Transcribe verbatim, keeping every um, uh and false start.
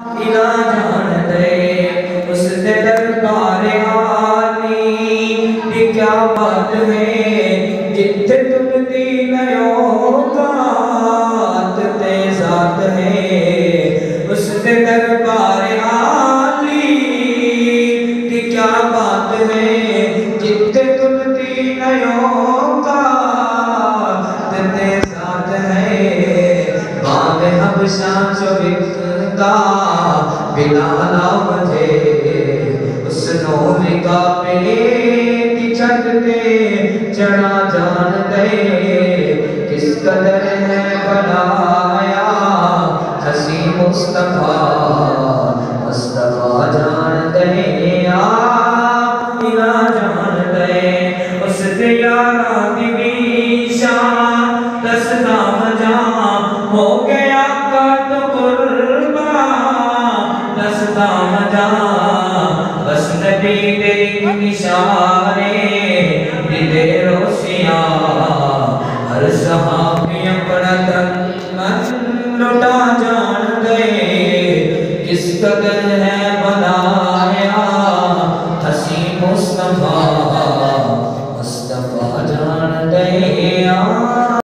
इना जान दे उस दरबार आली दी क्या बात है जिथे तुम दी नयोतात ते जात है उस दरबार आली दी क्या बात है जिथे तुम दी नयोतात ते जात है बाग हबशा चुविकता बिलाला मुझे उस नौलिका पे चढ़ते चढ़ा जान दे किस कदर है बनाया हसी मुस्तफा मुस्तफा जान दे इना जान दे उस यारा दिवीशा दसदा मजा हो गया कद कुर्बा दसदा मजा बस नबी दे इशारे दिले रोशिया हर सहाबी अपना तन मन लुटा जान दे किस कदर